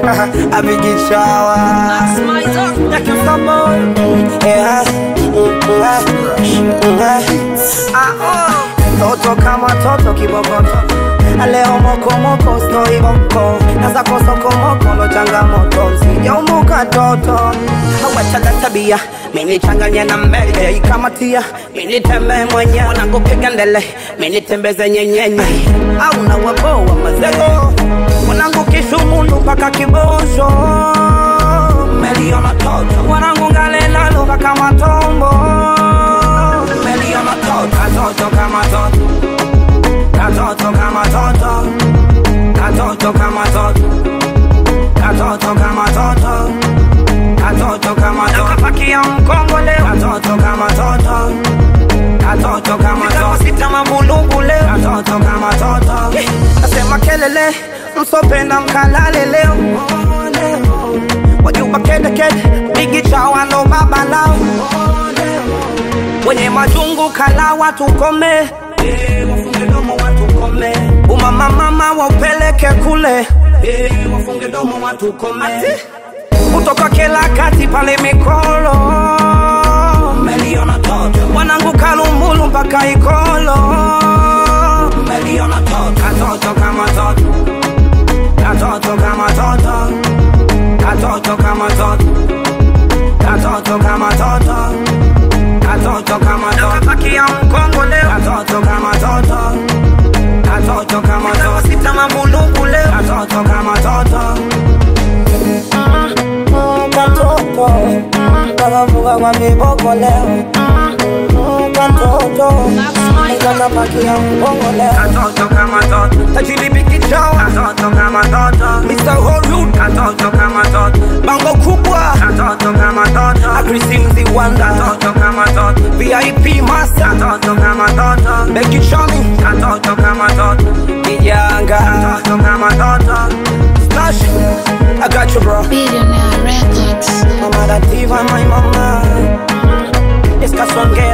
I be get shower. That's my dog. Like you some more. Toto kama toto kibogoto. Leo moko moko story bonko. Naza kosoko moko lo changamoto. Sijaumuka toto. Hawacha tabia. Mimi changanya na mbele ikamatia. Mimi tembe mwenyewe wanakupiga ndele. Mimi tembeze nyenyenye. Au na waboa mazego. Wanangu kishumundu mpaka kibosho. Meliona toto. Wanangu ngale nalo kama tombo. Meliona toto. Katoto kama toto. Katoto kama toto. Katoto kama toto. Katoto kama toto. Katoto kama toto. Nakapakia mkongo leo. Katoto kama toto. Katoto kama toto. Sita mabulungu leo. Katoto kama toto. Nasema kelele. Msopenda mkalale leo. Wajuba kede kede. Bigi chawa no baba lao. Wenye majungu kala watu kome. Wafunge domo watu kome. Umama mama wapeleke kule. Wafunge domo watu kome. Kutoka kila kati pale mikolo. Meliona toto. Wanangu kalumbulu mpaka ikolo. Meliona toto. Katoto kama toto. Katoto kama toto. Katoto kama toto. Katoto kama toto. Katoto kama toto. Nakapakia mkongo leo. Katoto kama toto. Katoto kama toto. Sita mabulungu leo. Katoto kama toto. Katoto. Nakavuga kwa miboko leo. Katoto. Nakapakia mkongo leo. Katoto kama toto. Tajili biki chao. Katoto kama toto. Mr. Hollywood. Katoto kama toto. Bango kubwa. Katoto kama toto. Agrisimzi wanda. Katoto kama toto. VIP master. Katoto kama toto. Becky Chami. Katoto kama toto. Kijanga. Katoto kama toto. Slash. I got you bro. Billionaire Records. Mama that diva my mama. It's Kasonge.